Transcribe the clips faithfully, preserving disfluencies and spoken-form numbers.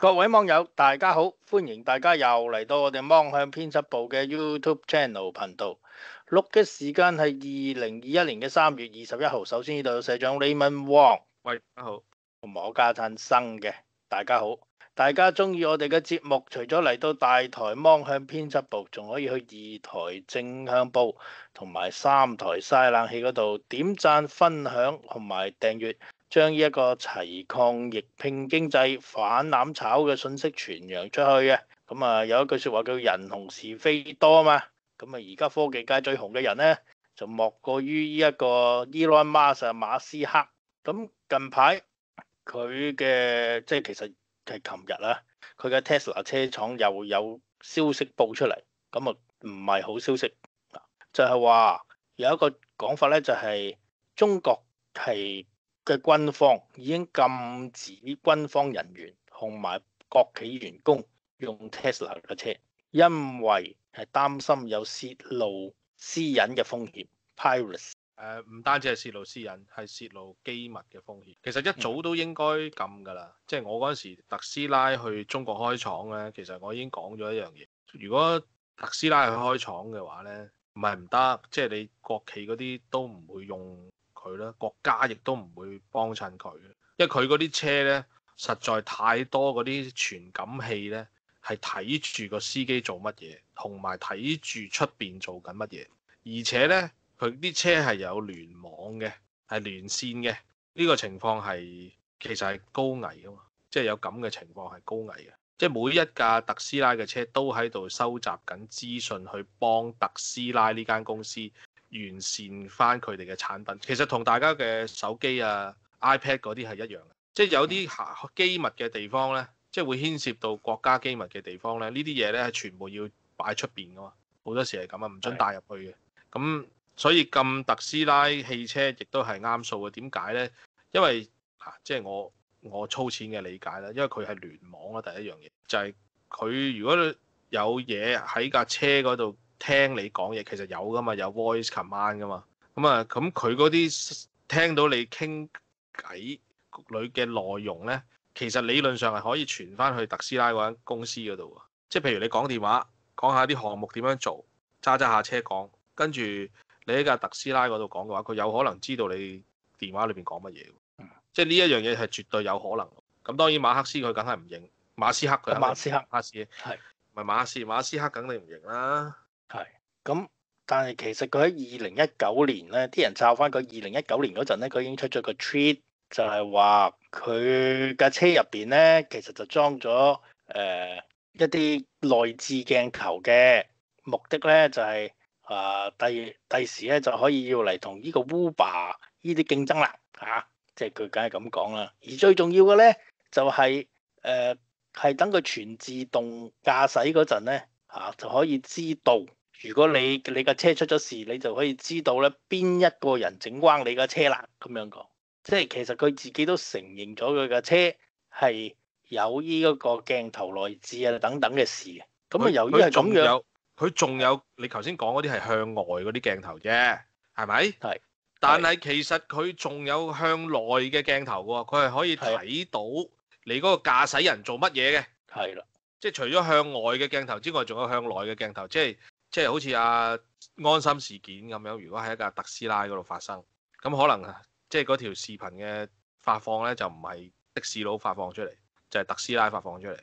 各位網友，大家好，歡迎大家又嚟到我哋芒向編輯部嘅 YouTube Channel 頻道。錄嘅時間係二零二一年嘅三月二十一號。首先呢度有社長 Raymond Wong， 喂，大家好， 同埋我家產生嘅，大家好。大家中意我哋嘅節目，除咗嚟到大台芒向編輯部，仲可以去二台正向報同埋三台嘥冷氣嗰度點讚、分享同埋訂閱。將呢一個齊抗疫、拼經濟、反攬炒嘅信息傳揚出去嘅，咁啊有一句説話叫人紅是非多嘛，咁啊而家科技界最紅嘅人咧，就莫過於呢一個 Elon Musk 馬斯克。咁近排佢嘅即係其實係琴日啦，佢嘅 Tesla 車廠又有消息報出嚟，咁啊唔係好消息，就係話有一個講法咧，就係中國係嘅軍方已經禁止軍方人員同埋國企員工用 Tesla 嘅車，因為係擔心有泄露私隱嘅風險 （piracy）。 誒唔單止係泄露私隱，係泄露機密嘅風險。其實一早都應該禁㗎啦。即係我嗰陣時特斯拉去中國開廠咧，其實我已經講咗一樣嘢。如果特斯拉去開廠嘅話咧，唔係唔得，即係你國企嗰啲都唔會用佢啦，國家亦都唔會幫襯佢，因為佢嗰啲車咧實在太多嗰啲傳感器咧，係睇住個司機做乜嘢，同埋睇住出邊做緊乜嘢，而且咧佢啲車係有聯網嘅，係連線嘅。呢個情況係其實係高危㗎嘛，即係有咁嘅情況係高危嘅，即係每一架特斯拉嘅車都喺度收集緊資訊去幫特斯拉呢間公司完善翻佢哋嘅產品。其實同大家嘅手機啊、iPad 嗰啲係一樣嘅，即係有啲機密嘅地方呢，即係會牽涉到國家機密嘅地方呢，呢啲嘢呢係全部要擺出邊噶嘛，好多時係咁啊，唔准帶入去嘅。咁所以禁特斯拉汽車亦都係啱數嘅。點解呢？因為啊，即係我我粗淺嘅理解啦，因為佢係聯網啦，第一樣嘢就係佢如果有嘢喺架車嗰度聽你講嘢，其實有噶嘛，有 voice command 噶嘛。咁啊，咁佢嗰啲聽到你傾偈裏嘅內容呢，其實理論上係可以傳翻去特斯拉嗰間公司嗰度。即係譬如你講電話，講下啲項目點樣做，揸揸下車講，跟住你喺架特斯拉嗰度講嘅話，佢有可能知道你電話裏邊講乜嘢。即係呢一樣嘢係絕對有可能。咁當然馬克思佢梗係唔認，馬斯克佢馬斯克馬斯係唔係馬斯馬斯克梗係唔認啦。 係咁，但係其實佢喺二零一九年咧，啲人抄翻佢二零一九年嗰陣咧，佢已經出咗個 tweet，就係話佢架車入邊咧，其實就裝咗誒一啲內置鏡頭嘅，目的咧就係啊第第時咧就可以要嚟同呢個 Uber 呢啲競爭啦嚇。即係佢梗係咁講啦，而最重要嘅咧就係誒係等佢全自動駕駛嗰陣咧嚇就可以知道，如果你你架車出咗事，你就可以知道咧邊一個人整彎你架車啦。咁樣講，即係其實佢自己都承認咗佢架車係有呢一個鏡頭內置啊等等嘅事嘅。咁啊，由於係咁樣， 佢仲有你頭先講嗰啲係向外嗰啲鏡頭啫，係咪？係。但係其實佢仲有向內嘅鏡頭喎，佢係可以睇到你嗰個駕駛人做乜嘢嘅。 係啦， 即係除咗向外嘅鏡頭之外，仲有向內嘅鏡頭，即係即係好似阿安心事件咁樣。如果喺一架特斯拉嗰度發生，咁可能即係嗰條視頻嘅發放咧，就唔係的士佬發放出嚟，就係特斯拉發放出嚟。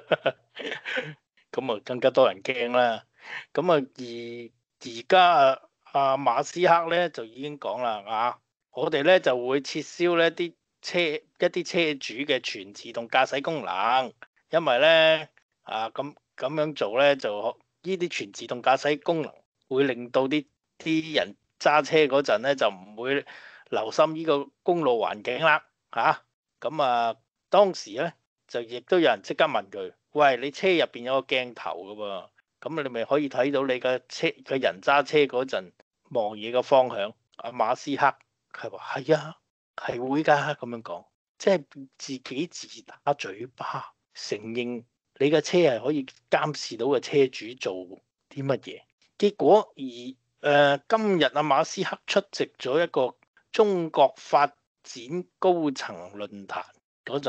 咁啊，更加多人驚啦。咁啊，而而家啊。阿馬斯克咧就已經講啦，啊，我哋咧就會撤銷呢啲車一啲車主嘅全自動駕駛功能，因為咧啊咁咁樣做咧就呢啲全自動駕駛功能會令到啲啲人揸車嗰陣咧就唔會留心呢個公路環境啦，嚇咁啊當時咧就亦都有人即刻問佢，喂，你車入邊有個鏡頭噶噃？咁你咪可以睇到你嘅車嘅人揸車嗰陣望嘢嘅方向。阿馬斯克係話係啊，係會㗎咁樣講，即係自己自打嘴巴，承認你嘅車係可以監視到個車主做啲乜嘢。結果而誒、呃、今日阿馬斯克出席咗一個中國發展高層論壇嗰陣，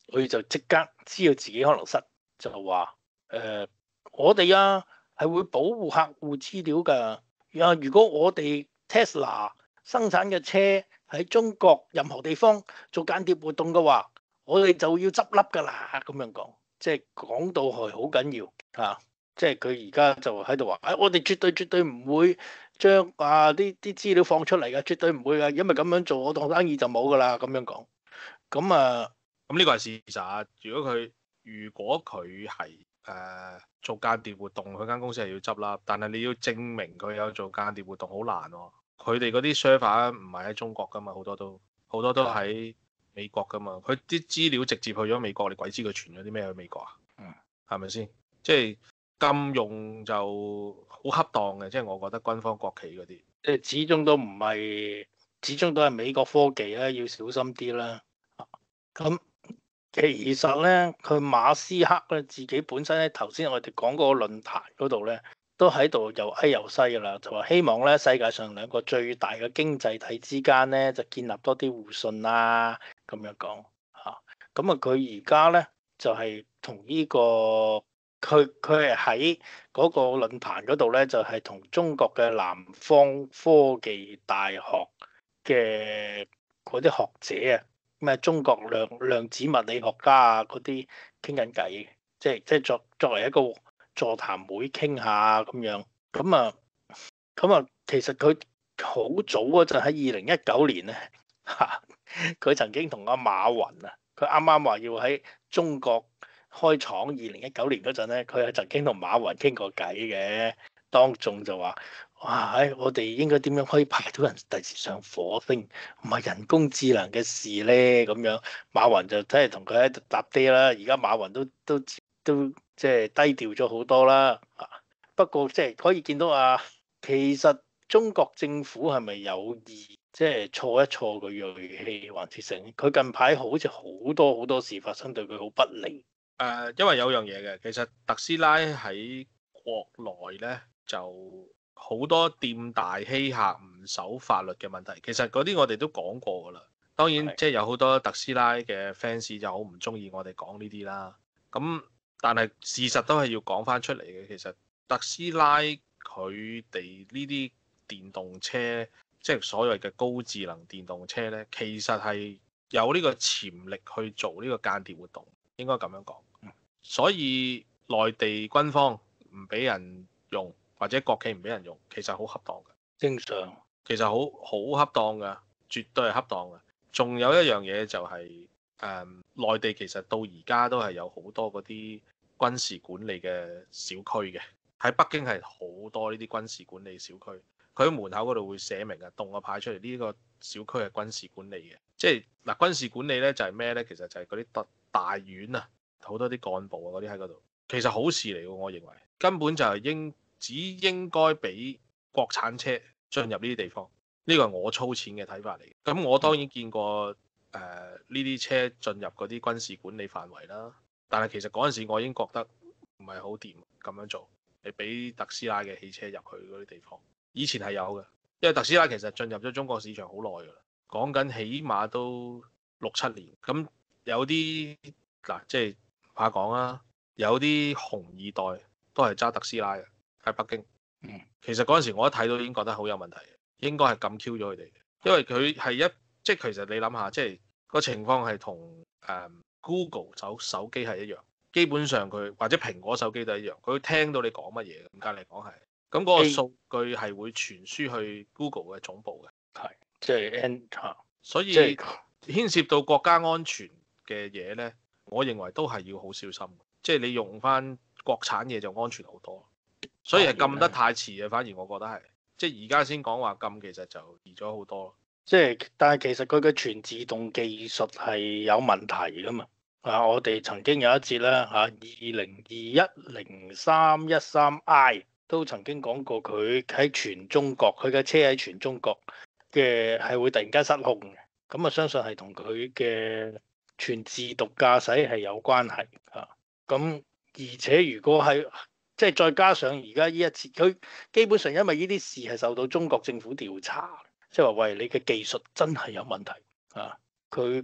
佢就即刻知道自己可能失，就話誒、呃、我哋啊係會保護客戶資料㗎。啊，如果我哋 Tesla 生產嘅車喺中國任何地方做間諜活動嘅話，我哋就要執笠㗎啦。咁樣講，即係講到係好緊要嚇。即係佢而家就喺度話，誒、哎、我哋絕對絕對唔會將啊啲啲資料放出嚟㗎，絕對唔會㗎，因為咁樣做我當生意就冇㗎啦。咁樣講，咁啊。 咁呢個係事實。如果佢如果佢係誒做間諜活動，佢間公司係要執笠，但係你要證明佢有做間諜活動好難喎。佢哋嗰啲 server 唔係喺中國㗎嘛，好多都好多都喺美國㗎嘛。佢啲資料直接去咗美國，你鬼知佢傳咗啲咩去美國啊？ 嗯， 係咪先？即係禁用就好恰當嘅，即係我覺得軍方國企嗰啲， 即係始終都唔係，始終都係美國科技啦，要小心啲啦。咁其實咧，佢馬斯克咧自己本身咧，頭先我哋講嗰個論壇嗰度咧，都喺度又閪又西噶啦，就話希望咧世界上兩個最大嘅經濟體之間咧，就建立多啲互信啦，咁樣講嚇。咁啊，佢而家咧就係同呢個佢佢係喺嗰個論壇嗰度咧，就係同中國嘅南方科技大學嘅嗰啲學者啊。咩中國量量子物理學家啊嗰啲傾緊偈，即係即係作作為一個座談會傾下咁樣，咁啊咁啊，其實佢好早嗰陣喺二零一九年咧嚇，佢曾經同阿馬雲啊，佢啱啱話要喺中國開廠，二零一九年嗰陣咧，佢係曾經同馬雲傾過偈嘅，當眾就話。哇！唉，我哋應該點樣可以派到人第時上火星？唔係人工智能嘅事咧，咁樣馬雲就真係同佢喺度搭爹啦。而家馬雲都都都即係低調咗好多啦。啊，不過即係可以見到啊，其實中國政府係咪有意即係挫一挫個銳氣，還是成？佢近排好似好多好多事發生，對佢好不利。 誒、呃，因為有樣嘢嘅，其實特斯拉喺國內咧就好多店大欺客唔守法律嘅問題。其實嗰啲我哋都講過噶啦。當然即係有好多特斯拉嘅 fans 就好唔中意我哋講呢啲啦。咁但係事實都係要講翻出嚟嘅。其實特斯拉佢哋呢啲電動車，即係所謂嘅高智能電動車咧，其實係有呢個潛力去做呢個間諜活動，應該咁樣講。所以內地軍方唔俾人用，或者國企唔俾人用，其實好恰當嘅。 正常， 其實好好恰當嘅，絕對係恰當嘅。仲有一樣嘢就係、是、誒、嗯、內地其實到而家都係有好多嗰啲軍事管理嘅小區嘅。喺北京係好多呢啲軍事管理小區，佢喺門口嗰度會寫明啊，動個牌出嚟，呢、這個小區係軍事管理嘅。即係嗱，軍事管理咧就係咩咧？其實就係嗰啲特大院啊。好多啲幹部啊，嗰啲喺嗰度，其實好事嚟嘅。我認為根本就係應只應該俾國產車進入呢啲地方，呢個係我粗淺嘅睇法嚟。咁我當然見過誒呢啲車進入嗰啲軍事管理範圍啦，但係其實嗰陣時我已經覺得唔係好掂咁樣做，你俾特斯拉嘅汽車入去嗰啲地方。以前係有嘅，因為特斯拉其實進入咗中國市場好耐㗎啦，講緊起碼都六七年。咁有啲嗱，即係怕講啦，有啲紅二代都係揸特斯拉嘅喺北京。 嗯， 其實嗰陣時我一睇到已經覺得好有問題，應該係禁 Q 咗佢哋，因為佢係一即係其實你諗下，即係個情況係同誒 Google 手手機係一樣，基本上佢或者蘋果手機都一樣，佢會聽到你講乜嘢，咁解嚟講係，咁嗰個數據係會傳輸去 Google 嘅總部嘅， 係即係 N 嚇， 所以即係牽涉到國家安全嘅嘢咧。我認為都係要好小心，即係你用翻國產嘢就安全好多，所以係禁得太遲嘅，反而我覺得係，即係而家先講話禁，其實就易咗好多。 即係，但係其實佢嘅全自動技術係有問題噶嘛？啊，我哋曾經有一節啦嚇，二零二一零三一三 I 都曾經講過，佢喺全中國，佢嘅車喺全中國嘅係會突然間失控嘅，咁啊相信係同佢嘅全自動駕駛係有關係嚇，咁而且如果係即係再加上而家呢一次，佢基本上因為呢啲事係受到中國政府調查，即係話喂，你嘅技術真係有問題啊！佢佢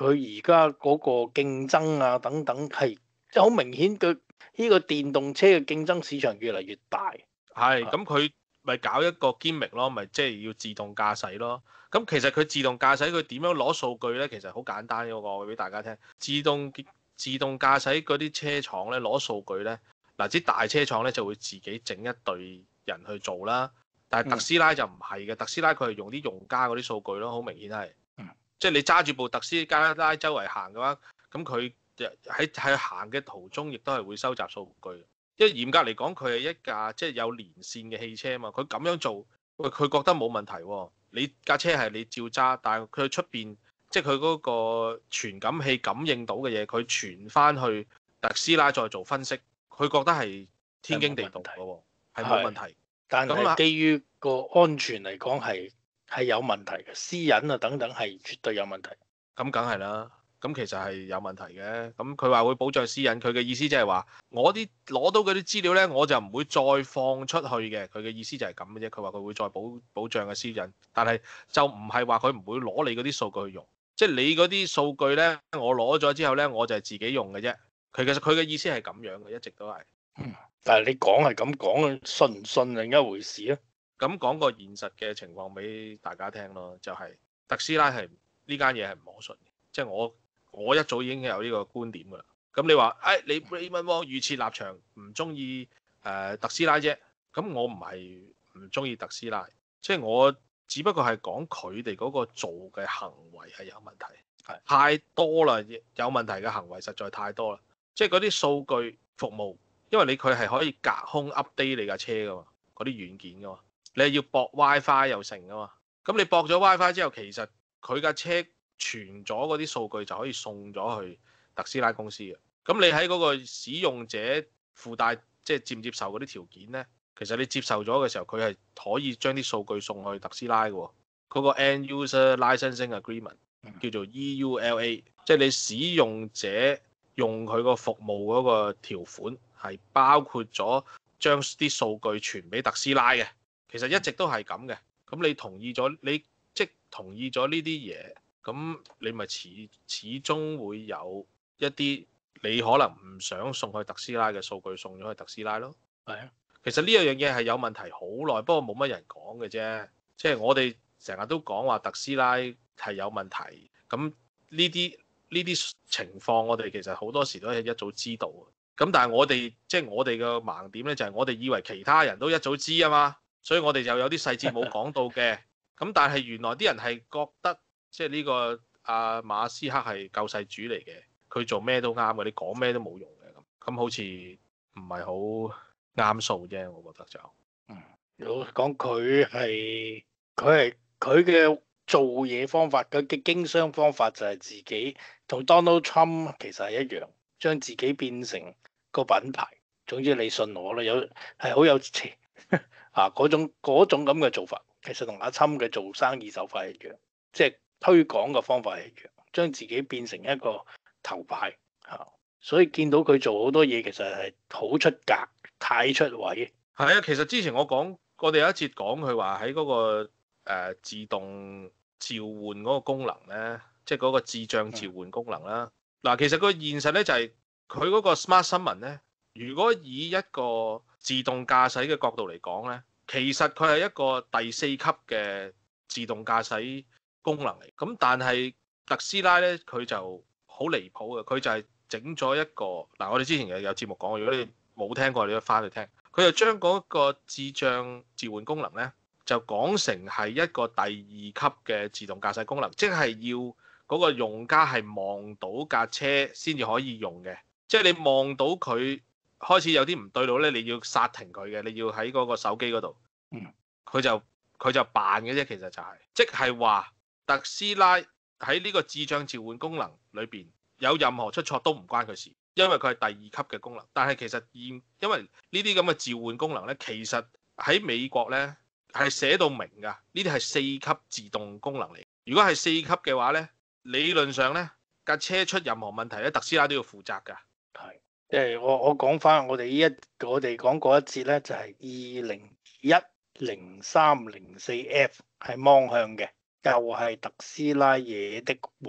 佢而家嗰個競爭啊等等係即係好明顯，佢呢個電動車嘅競爭市場越嚟越大。 係，咁佢咪搞一個 gimmick 咯，咪即係要自動駕駛咯。咁其實佢自動駕駛佢點樣攞數據咧？其實好簡單嘅，我話俾大家聽。自動自動駕駛嗰啲車廠咧攞數據咧，嗱啲大車廠咧就會自己整一隊人去做啦。但係特斯拉就唔係嘅，特斯拉佢係用啲用家嗰啲數據咯，好明顯係。即係你揸住部特斯拉周圍行嘅話，咁佢喺喺行嘅途中亦都係會收集數據。因為嚴格嚟講，佢係一架即係有連線嘅汽車啊嘛。佢咁樣做，喂佢覺得冇問題喎。你架車係你照揸，但係佢出邊即係佢嗰個傳感器感應到嘅嘢，佢傳翻去特斯拉再做分析，佢覺得係天經地道嘅喎，係冇問題。 但係基於個安全嚟講係係有問題嘅，私隱啊等等係絕對有問題。 咁梗係啦。咁其實係有問題嘅，咁佢話會保障私隱，佢嘅意思即係話我啲攞到嗰啲資料呢，我就唔會再放出去嘅。佢嘅意思就係咁嘅啫。佢話佢會再保保障嘅私隱，但係就唔係話佢唔會攞你嗰啲數據去用，即係你嗰啲數據呢，我攞咗之後呢，我就係自己用嘅啫。佢其實佢嘅意思係咁樣嘅，一直都係。 嗯，但係你講係咁講，信唔信另一回事啊？ 咁講個現實嘅情況俾大家聽咯，就係特斯拉係呢間嘢係唔可信嘅，即係我。我一早已經有呢個觀點㗎啦。咁你話，誒、哎、你 Raymond Wong 預設立場唔中意誒特斯拉啫。咁我唔係唔中意特斯拉，即係我只不過係講佢哋嗰個做嘅行為係有問題，係太多啦，有問題嘅行為實在太多啦。即係嗰啲數據服務，因為你佢係可以隔空 update 你架車㗎嘛，嗰啲軟件㗎嘛，你係要駁 WiFi 又成㗎嘛。咁你駁咗 WiFi 之後，其實佢架車傳咗嗰啲數據就可以送咗去特斯拉公司嘅。咁你喺嗰個使用者附帶即係接唔接受嗰啲條件呢？其實你接受咗嘅時候，佢係可以將啲數據送去特斯拉嘅。嗰個 End User Licensing Agreement 叫做 E U L A， 即係你使用者用佢個服務嗰個條款係包括咗將啲數據傳俾特斯拉嘅。其實一直都係咁嘅。咁你同意咗，你即同意咗呢啲嘢。咁你咪始始終會有一啲你可能唔想送去特斯拉嘅數據送咗去特斯拉咯。係啊，其實呢樣嘢係有問題好耐，不過冇乜人講嘅啫。即係我哋成日都講話特斯拉係有問題，咁呢啲呢啲情況我哋其實好多時都係一早知道。咁但係我哋即係我哋嘅盲點咧，就係我哋以為其他人都一早知啊嘛，所以我哋就有啲細節冇講到嘅。咁但係原來啲人係覺得。即係呢個阿馬斯克係救世主嚟嘅，佢做咩都啱嘅，你講咩都冇用嘅咁，咁好似唔係好啱數啫，我覺得就嗯，如果講佢係佢係佢嘅做嘢方法，佢嘅經商方法就係自己同 Donald Trump 其實係一樣，將自己變成個品牌。總之你信我啦，有係好有錢啊嗰種嗰種咁嘅做法，其實同阿侵嘅做生意手法一樣，即係。推廣嘅方法係一樣，將自己變成一個頭牌嚇，所以見到佢做好多嘢，其實係好出格，太出位。 係啊，其實之前我講，我哋有一節講佢話喺嗰個、呃、自動召喚嗰個功能咧，即係嗰個智障召喚功能啦。嗱、嗯，其實個現實咧就係佢嗰個 Smart Summon咧，如果以一個自動駕駛嘅角度嚟講咧，其實佢係一個第四級嘅自動駕駛功能嚟，咁但係特斯拉咧佢就好離譜嘅，佢就係整咗一個嗱，我哋之前有有節目講過，如果你冇聽過，你都翻去聽，佢就將嗰個智障召喚功能咧，就講成係一個第二級嘅自動駕駛功能，即係要嗰個用家係望到架車先至可以用嘅，即係你望到佢開始有啲唔對路咧，你要剎停佢嘅，你要喺嗰個手機嗰度，嗯，佢就佢就扮嘅啫，其實就係即係話。特斯拉喺呢個智障召喚功能裏邊有任何出錯都唔關佢事，因為佢係第二級嘅功能。但係其實現因為呢啲咁嘅召喚功能咧，其實喺美國咧係寫到明㗎，呢啲係四級自動功能嚟。如果係四級嘅話咧，理論上咧架車出任何問題咧，特斯拉都要負責㗎。 係，即係我我講翻我哋呢一我哋講過一節咧，就係二零一零三零四 F 係雙向嘅。又係特斯拉惹的禍，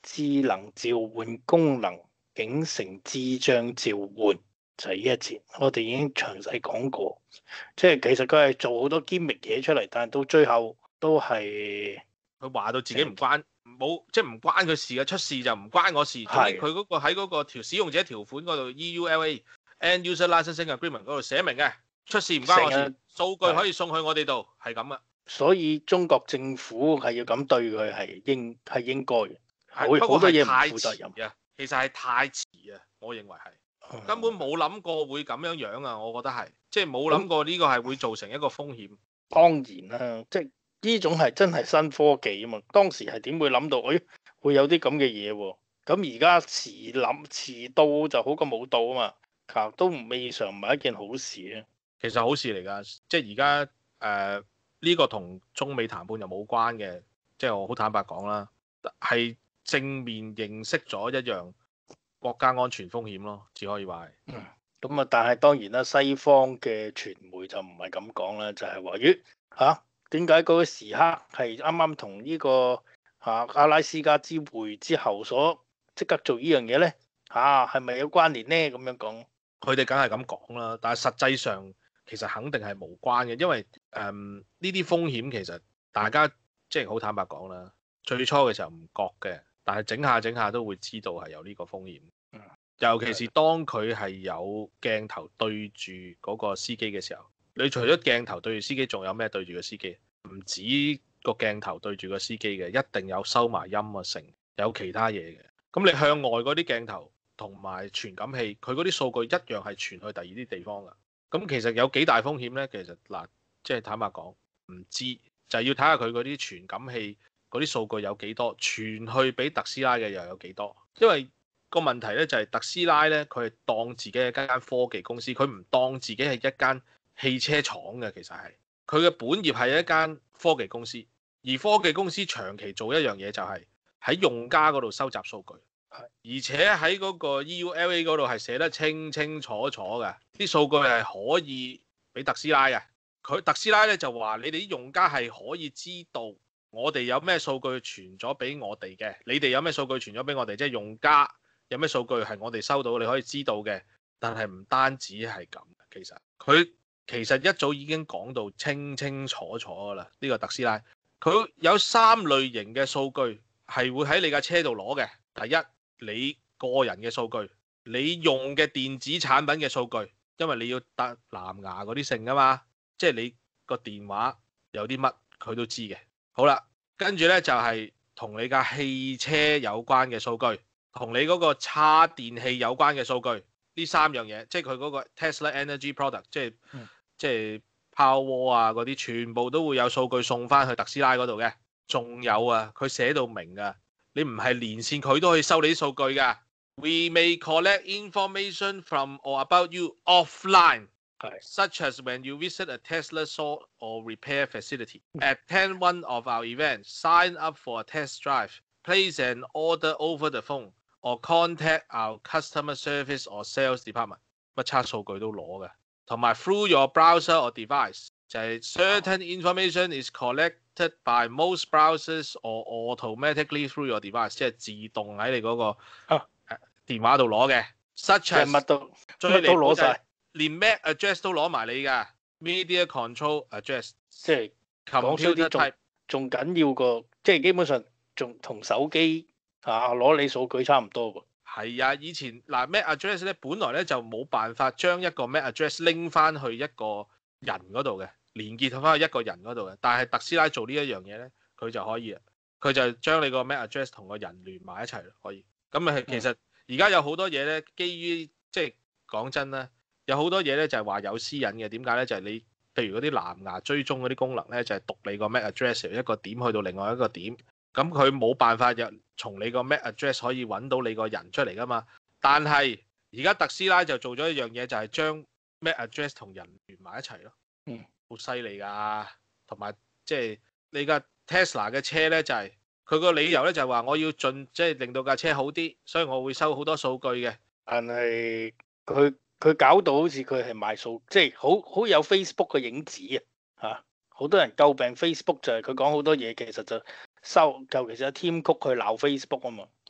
智能召喚功能警城智障召喚，就係呢一節，我哋已經詳細講過。即係其實佢係做好多 gimmick 嘢出嚟，但係到最後都係佢話到自己唔關冇，即係唔關佢事嘅，出事就唔關我事。總之佢嗰個喺嗰個條使用者條款嗰度 E U L A End User Licensing Agreement 嗰度寫明嘅，出事唔關我事，數據可以送去我哋度，係咁嘅。 所以中國政府係要咁對佢係應係應該嘅，好不過多嘢唔太負責任啊，其實係太遲啊，我認為係根本冇諗過會咁樣樣啊，我覺得係即係冇諗過呢個係會造成一個風險。 當然啦，即係呢種係真係新科技啊嘛，當時係點會諗到，誒、哎、會有啲咁嘅嘢喎？咁而家遲諗遲到就好過冇到啊嘛，其實都未嘗唔係一件好事啊。 其實好事嚟㗎，即係而家誒呢個同中美談判又冇關嘅，即係我好坦白講啦，係正面認識咗一樣國家安全風險咯，只可以話係。 嗯，咁啊，但係當然啦，西方嘅傳媒就唔係咁講啦，就係話咦嚇點解嗰個時刻係啱啱同呢個嚇、啊、阿拉斯加之會之後所即刻做呢樣嘢咧？嚇係咪有關聯咧？咁樣講， 佢哋梗係咁講啦，但係實際上其實肯定係無關嘅，因為誒呢啲風險其實大家即係好坦白講啦，最初嘅時候唔覺嘅，但係整下整下都會知道係有呢個風險。 嗯， 尤其是當佢係有鏡頭對住嗰個司機嘅時候，你除咗鏡頭對住司機，仲有咩對住個司機？唔止個鏡頭對住個司機嘅，一定有收埋音啊成，有其他嘢嘅。咁你向外嗰啲鏡頭同埋傳感器，佢嗰啲數據一樣係傳去第二啲地方噶。咁其實有幾大風險呢？其實嗱，即係坦白講，唔知就係要睇下佢嗰啲傳感器嗰啲數據有幾多，傳去俾特斯拉嘅又有幾多。因為個問題咧就係特斯拉咧，佢係當自己係間間科技公司，佢唔當自己係一間汽車廠嘅。其實係佢嘅本業係一間科技公司，而科技公司長期做一樣嘢就係喺用家嗰度收集數據，而且喺嗰個 E U L A 嗰度係寫得清清楚楚嘅，啲數據係可以俾特斯拉嘅。佢特斯拉咧就話：你哋啲用家係可以知道我哋有咩數據傳咗俾我哋嘅，你哋有咩數據傳咗俾我哋，即係用家。有咩數據係我哋收到，你可以知道嘅。但係唔單止係咁，其實佢其實一早已經講到清清楚楚㗎啦。呢個特斯拉佢有三類型嘅數據係會喺你架車度攞嘅。第一，你個人嘅數據，你用嘅電子產品嘅數據，因為你要搭藍牙嗰啲性啊嘛，即係你個電話有啲乜佢都知嘅。好啦，跟住呢就係同你架汽車有關嘅數據。同你嗰個叉電器有關嘅數據，呢三樣嘢，即係佢嗰個 Tesla Energy Product，即係、嗯、即係 Powerwall 啊嗰啲，全部都會有數據送翻去特斯拉嗰度嘅。仲有啊，佢寫到明㗎，你唔係連線佢都可以收你啲數據㗎。We may collect information from or about you offline, such as when you visit a Tesla store or repair facility, attend one of our events, sign up for a test drive, place an order over the phone.or contact our customer service or sales department， 乜叉數據都攞嘅。同埋 through your browser or device， 就係 certain information is collected by most browsers or automatically through your device， 即係自動喺你嗰個電話度攞嘅。such as 乜都最離譜就係連 M A C address 都攞埋你㗎 ，media control address， 即係講少啲仲仲緊要過，即係基本上仲同手機。啊！攞你數據差唔多喎。 係啊，以前嗱 M A C address 咧，本來咧就冇辦法將一個 M A C address 拎翻去一個人嗰度嘅，連結翻去一個人嗰度嘅。但係特斯拉做呢一樣嘢咧，佢就可以啊，佢就將你個 M A C address 同個人連埋一齊咯，可以。咁啊，其實而家有好多嘢咧，基於即係講真啦，有好多嘢咧就係話有私隱嘅。點解咧？就係你譬如嗰啲藍牙追蹤嗰啲功能咧，就係讀你個 M A C address 由一個點去到另外一個點。咁佢冇辦法入從你個 M A C address 可以揾到你個人出嚟噶嘛？但係而家特斯拉就做咗一樣嘢，就係將 M A C address 同人連埋一齊咯。嗯，好犀利㗎。同埋即係你架 Tesla 嘅車咧，就係佢個理由咧，就係話我要盡即係令到架車好啲，所以我會收好多數據嘅。但係佢佢搞到好似佢係賣數，即係好好有 Facebook 嘅影子啊！嚇，好多人詬病 Facebook 就係佢講好多嘢，其實就收，尤其是阿 Tim Cook 去鬧 Facebook 啊嘛，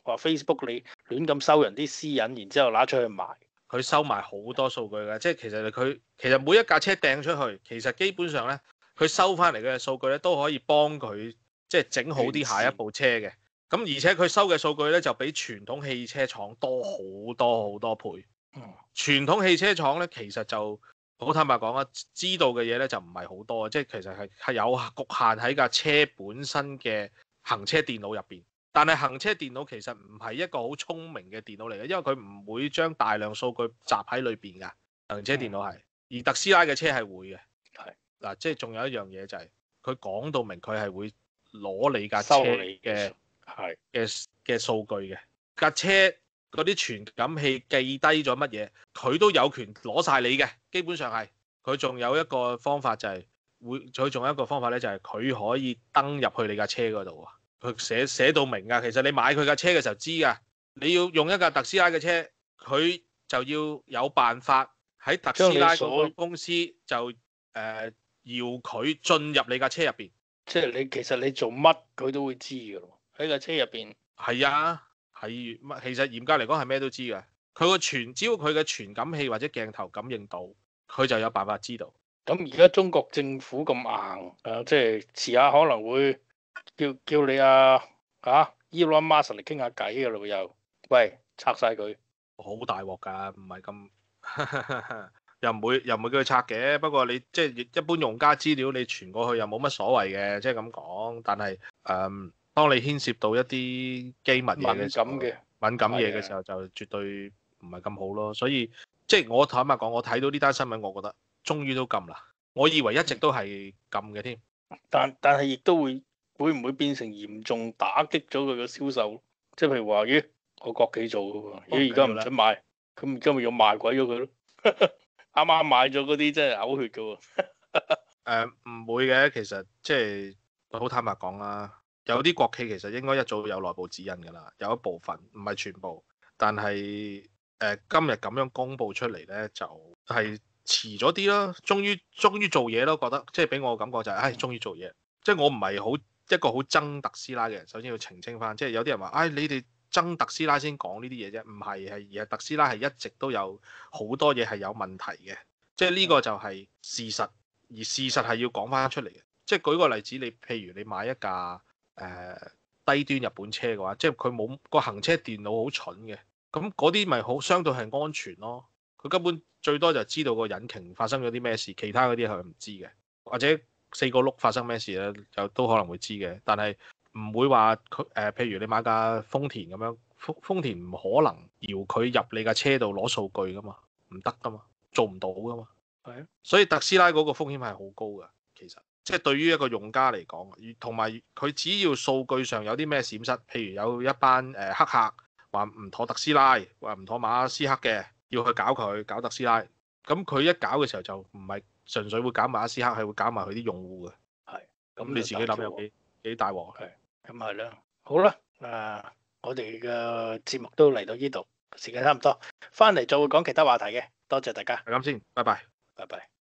話 Facebook 你亂咁收人啲私隱，然之後攞出去賣。 佢收埋好多數據嘅，即係其實佢其實每一架車掟出去，其實基本上咧，佢收翻嚟嘅數據咧都可以幫佢即係整好啲下一部車嘅。咁而且佢收嘅數據咧就比傳統汽車廠多好多好多倍。傳統汽車廠咧其實就好坦白講啊，知道嘅嘢咧就唔係好多，即係其實係係有局限喺架車本身嘅行車電腦入邊。但係行車電腦其實唔係一個好聰明嘅電腦嚟嘅，因為佢唔會將大量數據集喺裏邊㗎。行車電腦係，而特斯拉嘅車係會嘅。係嗱，即係仲有一樣嘢就係佢講到明，佢係會攞你架車嘅係嘅嘅數據嘅。架車嗰啲傳感器記低咗乜嘢，佢都有權攞晒你嘅。基本上係，佢仲有一個方法就係會，佢仲有一個方法咧就係佢可以登入去你架車嗰度啊。佢寫寫到明㗎，其實你買佢架車嘅時候知㗎。你要用一架特斯拉嘅車，佢就要有辦法喺特斯拉嗰個公司就誒、呃、要佢進入你架車入邊。 即係你其實你做乜佢都會知㗎咯，喺架車入邊。 係啊，係乜？其實嚴格嚟講係咩都知㗎。佢個傳只要佢嘅傳感器或者鏡頭感應到，佢就有辦法知道。 咁而家中國政府咁硬，誒即係遲下可能會。叫叫你啊嚇 Elon Musk 嚟傾下偈㗎咯又，喂拆晒佢， 好大鑊㗎，唔係咁又唔會又唔會叫佢拆嘅。不過你即係一般用家資料你傳過去又冇乜所謂嘅，即係咁講。但係誒、嗯，當你牽涉到一啲機密嘢嘅時候，敏感嘅敏感嘢嘅時候就絕對唔係咁好咯。所以即係我坦白講，我睇到呢單新聞，我覺得終於都禁啦。我以為一直都係禁嘅添， 但但係亦都會。會唔會變成嚴重打擊咗佢嘅銷售？即係譬如話，咦，我國企做嘅喎，咦而家唔准賣，咁而家咪要賣鬼咗佢咯？啱啱買咗嗰啲真係嘔血嘅喎。 誒唔會嘅，其實即係好坦白講啦，有啲國企其實應該一早有內部指引㗎啦，有一部分唔係全部，但係誒、呃、今日咁樣公佈出嚟咧，就係遲咗啲咯，終於終於做嘢咯，覺得即係俾我感覺就係、是，唉，終於做嘢，即係我唔係好。一個好憎特斯拉嘅人，首先要澄清翻，即係有啲人話，唉、哎，你哋憎特斯拉先講呢啲嘢啫，唔係，係而係特斯拉係一直都有好多嘢係有問題嘅，即係呢個就係事實，而事實係要講翻出嚟嘅。即係舉個例子，你譬如你買一架誒、呃、低端日本車嘅話，即係佢冇個行車電腦好蠢嘅，咁嗰啲咪好相對係安全咯。佢根本最多就知道個引擎發生咗啲咩事，其他嗰啲係唔知嘅，或者。四個轆發生咩事咧，就都可能會知嘅，但係唔會話佢誒，譬如你買架豐田咁樣，豐豐田唔可能搖佢入你架車度攞數據噶嘛，唔得噶嘛，做唔到噶嘛。係啊，所以特斯拉嗰個風險係好高噶，其實即係對於一個用家嚟講，同埋佢只要數據上有啲咩閃失，譬如有一班誒黑客話唔妥特斯拉，話唔妥馬斯克嘅，要去搞佢搞特斯拉，咁佢一搞嘅時候就唔係。純粹會搞埋馬斯克，係會搞埋佢啲用戶嘅。係，咁你自己諗有幾幾大鑊？係，咁係啦。好啦，誒，我哋嘅節目都嚟到呢度，時間差唔多，翻嚟再會講其他話題嘅。多謝大家。係咁先，拜拜。拜拜。